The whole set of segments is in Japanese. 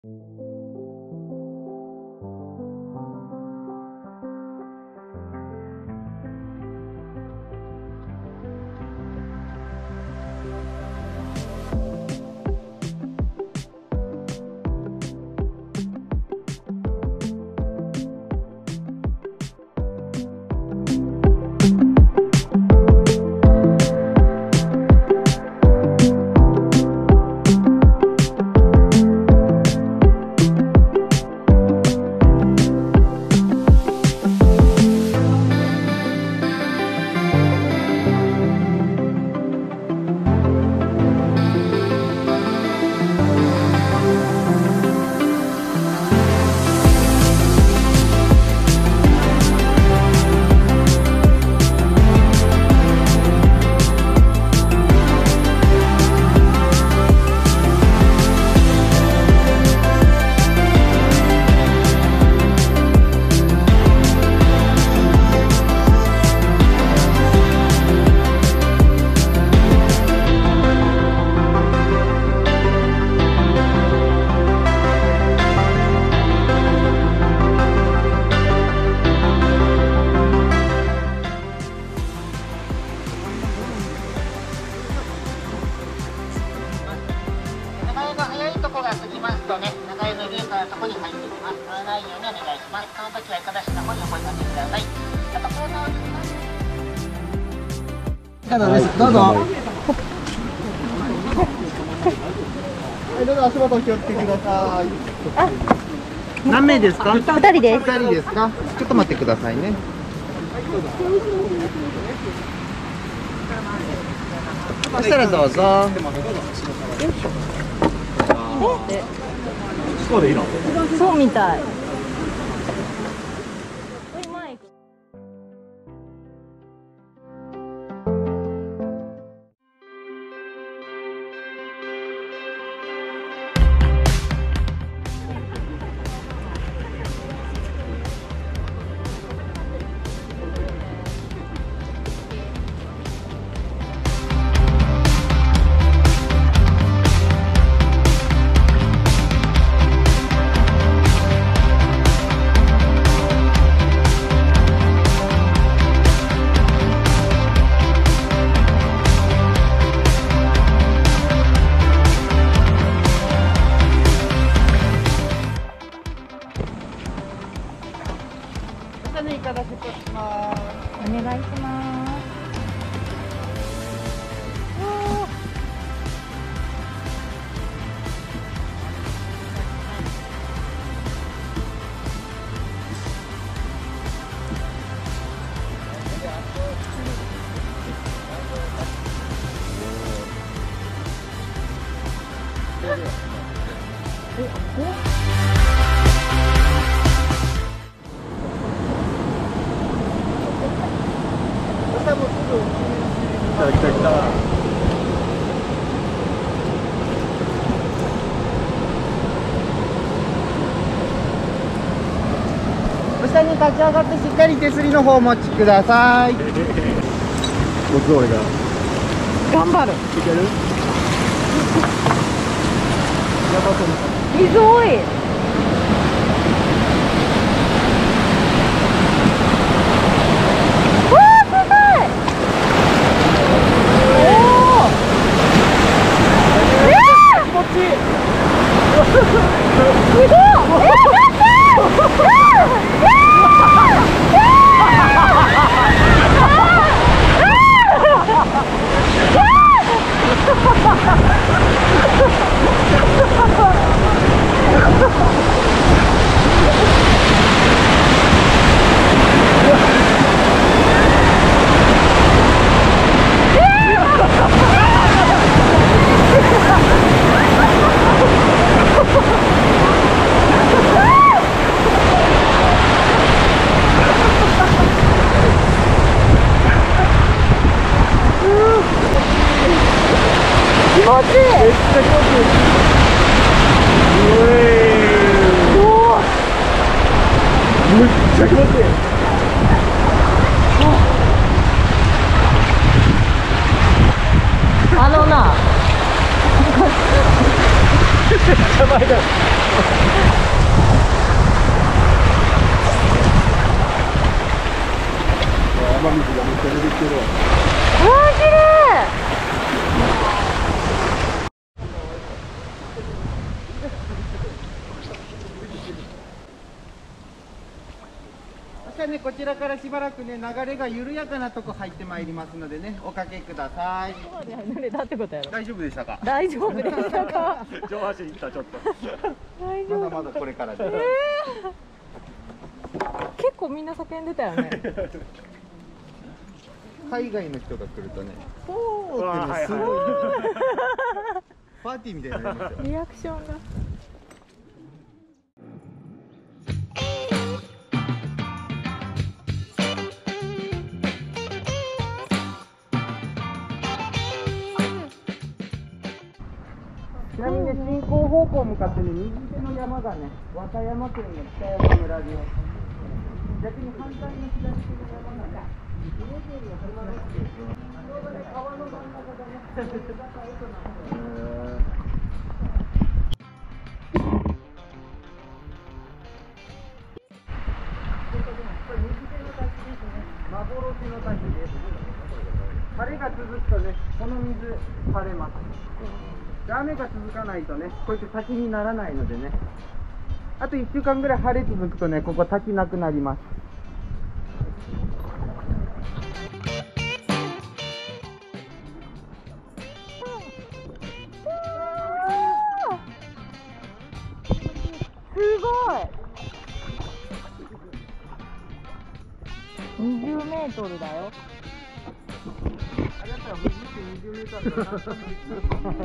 どうぞ。はい、どうぞ足元お気をつけください。何名ですか？ 2人です。 2人ですか？ちょっと待ってくださいね。そしたらどうぞ。 そうみたい。お願いします。 来た来た。お下に立ち上がってしっかり手すりの方お持ちください。僕俺が頑張る。 いける？やばそう。 水多い。気持ちいい。めっちゃ気持ちいい。めっちゃ気持ちいい。 あのな邪魔だ。雨水がめっちゃ出てきてるわ。 あー、綺麗。 そしたらね、こちらからしばらくね、流れが緩やかなとこ入ってまいりますのでね、おかけください。 濡れたってことやろ。 大丈夫でしたか？ 大丈夫でしたか。 上半身いったちょっと。 大丈夫。 まだまだこれからです。 結構みんな叫んでたよね。 海外の人が来るとね、 おおーってね、すごいパーティーみたいになりますよ。 リアクションが。 ちなみにね、進行方向向かってね、右手の山がね、和歌山県の北山村で、逆に反対の左手の山がね、三重県の熊野市で、ちょうどね、川の真ん中がね、坂へとなってます。これ右手の滝ですね、幻の滝です。晴れが続くとね、この水、晴れます。雨が続かないとね、こうやって滝にならないのでね、あと1週間ぐらい晴れ続くとね、ここ滝なくなります。 すごい。20メートルだよ。 あなたは水って20メートルだな。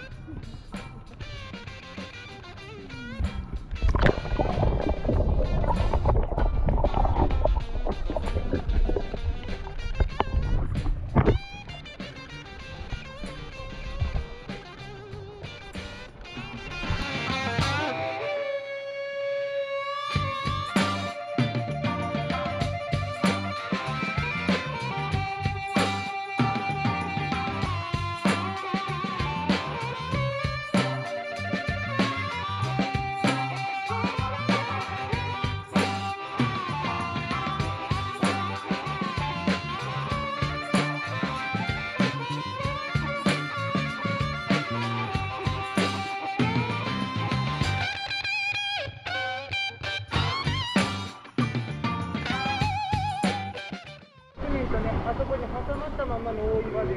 あそこに挟まったままの大岩です。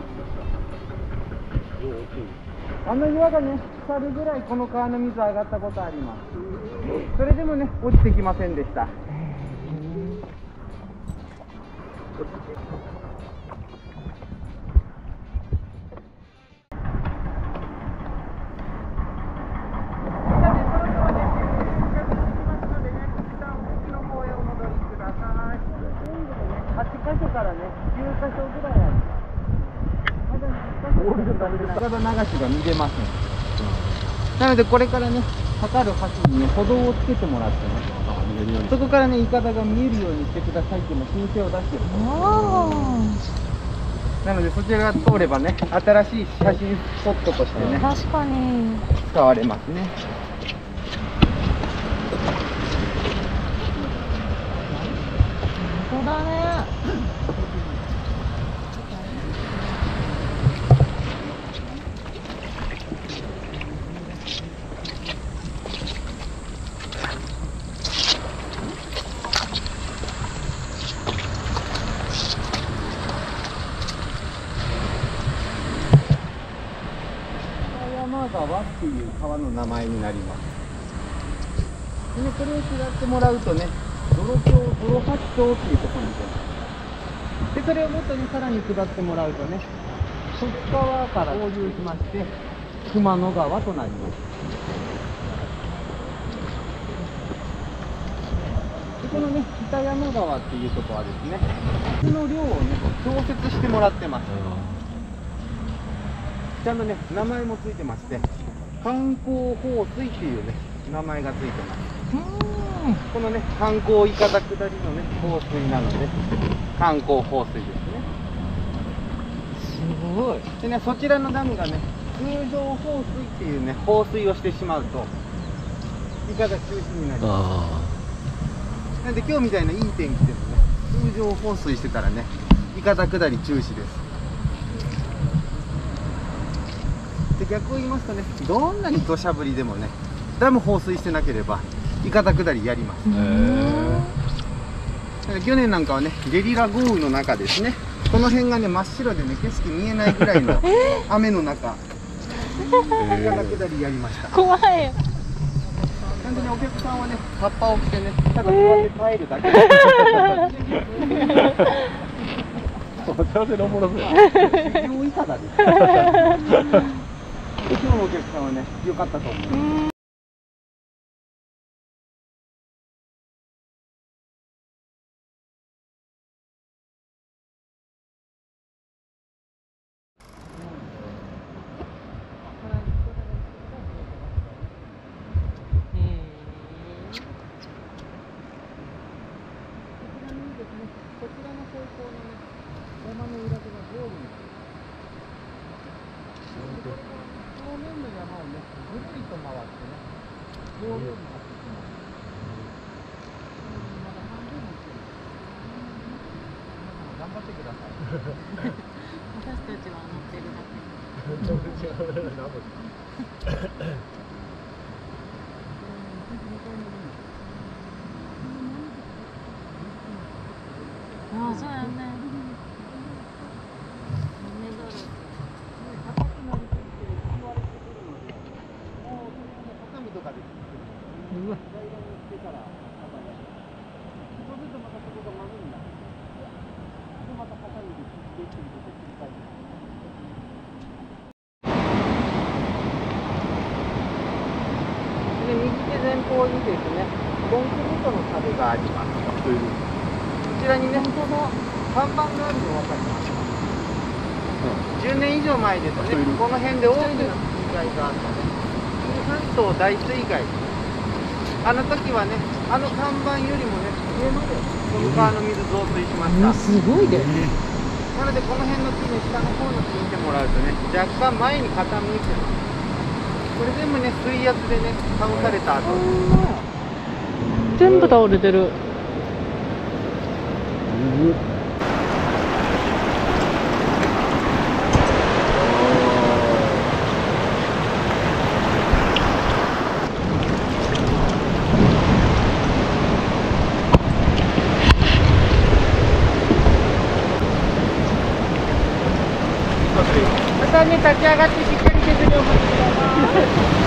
あの岩がね、腐るぐらいこの川の水上がったことあります。それでもね、落ちてきませんでした。8箇所からね、9箇所ぐらいある。まだ流しが見れません。なのでこれからね、測る橋にね、歩道をつけてもらってね、そこからね、イカダが見えるようにしてくださいっていうの申請を出してる。なのでそちらが通ればね、新しい写真スポットとしてね、 確かに使われますね。 本当だね。山川っていう川の名前になります。でね、これを下ってもらうとね、泥八町っていうところに出ます。で、それをもっとね、さらに下ってもらうとね、そっ川から合流しまして、熊野川となります。で、このね、北山川っていうところはですね、水の量をね、調節してもらってます。ちゃんとね、名前もついてまして、観光放水っていうね、名前がついてます。このね、観光いかだ下りのね、放水なので、観光放水ですね。すごい。 でね、そちらのダムがね、 通常放水っていうね、放水をしてしまうとイカが中止になります。なんで今日みたいないい天気でもね、通常放水してたらね、イカダ下り中止です。で、逆を言いますとね、どんなに土砂降りでもね、ダム放水してなければイカダ下りやります。だから去年なんかはね、ゲリラ豪雨の中ですね、この辺がね真っ白でね、景色見えないぐらいの雨の中、イカダ下りやりました。 怖い。 なんでね、お客さんはね、カッパを着てね、ただ座って帰るだけ。 幸せのおもろそうや。 修行イカダです。今日のお客さんはね、良かったと思います。こちらの方向のね、山の裏手がゴールに。正面の山をね、ぐるりと回ってね、ゴールになってきます。まだ半分も行ってる。頑張ってください。 私たちは乗ってるだけ。ああ、そうやね。 右手前方にですね、コンクリートの壁があります。こちらにね、看板があるの分かりますか？10年以上前ですね、この辺で大きな水害があったね。関東大水害。あの時はね、あの看板よりもね、上までこの川の水増水しました。 すごいです。 なのでこの辺の木ね、下の方の木見てもらうとね、若干前に傾いてます。これ全部ね、水圧でね、倒された後。 全部倒れてる。 またね、立ち上がってしっかり削りを待ってください。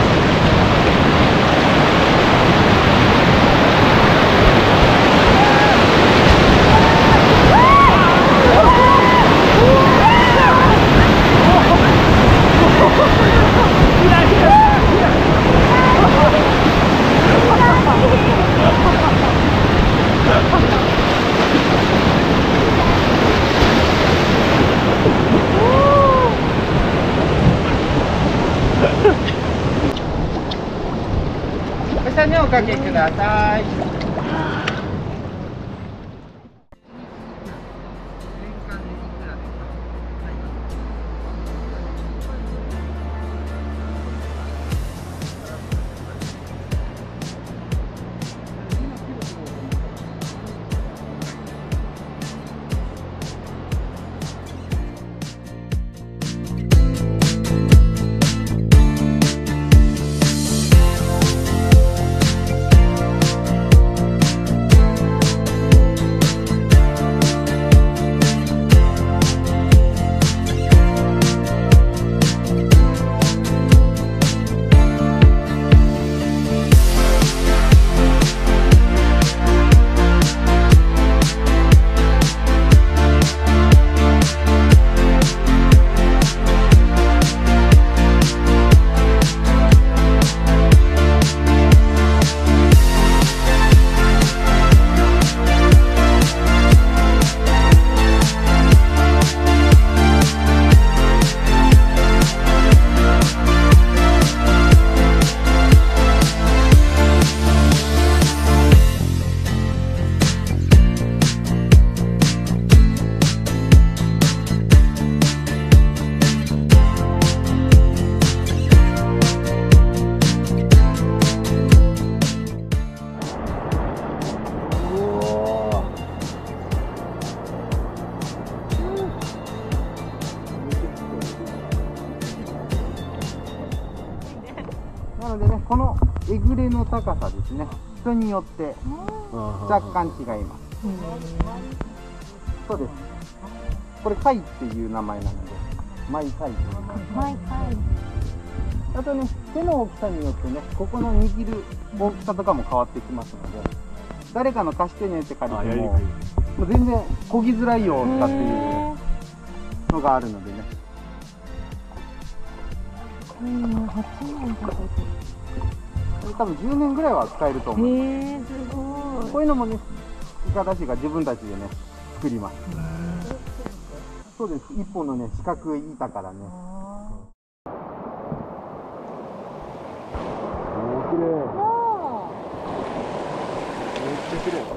下におかけください。 のえぐれの高さですね、人によって若干違います。そうです。これ貝っていう名前なので、マイ貝というか。 マイカイ。 あとね、手の大きさによってね、ここの握る大きさとかも変わってきますので、誰かの貸してねって借りても、もう全然漕ぎづらいよとかっていうのがあるのでね。 8年かかって多分10年ぐらいは使えると思う。 る。すごい。 こういうのもね、いかだしが自分たちでね、作ります。そうです。一本のね、四角い板からね。 綺麗。めっちゃ綺麗。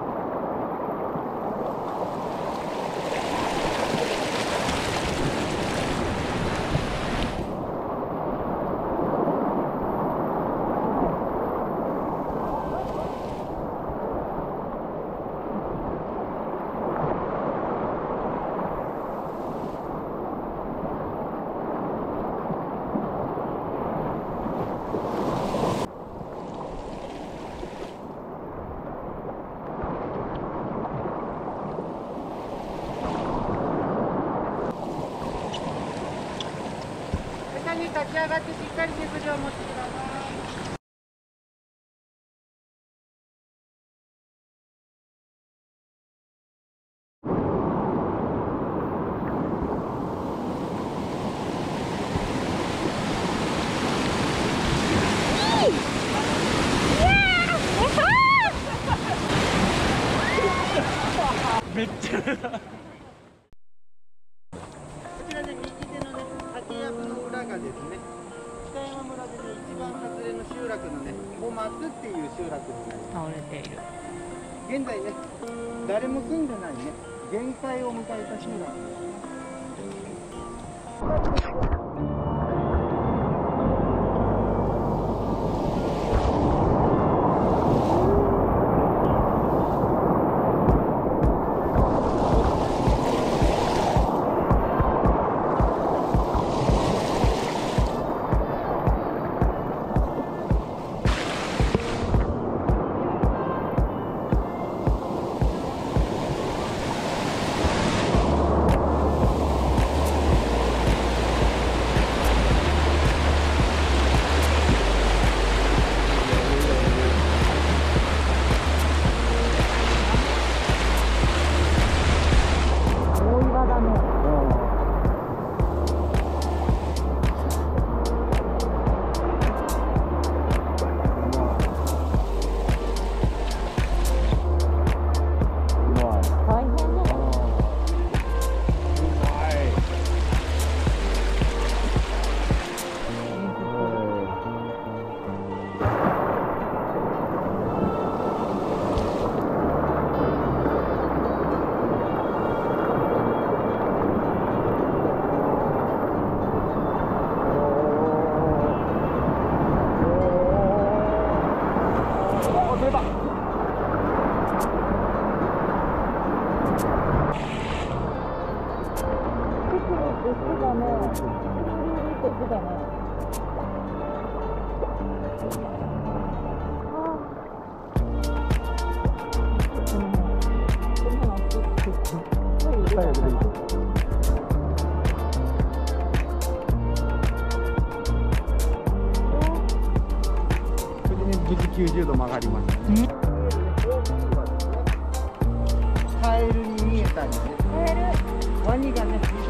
立ち上がってしっかり手すりを持ってください。 めっちゃ。 こちらで右手のね、竹やぶの裏がですね、北山村でね、一番外れの集落のね、小松っていう集落になりま倒れている。 す。現在ね、誰も住んでないね、限界を迎えた集落です。無事90度曲がりました。カエルに見えたりね。ワニがね、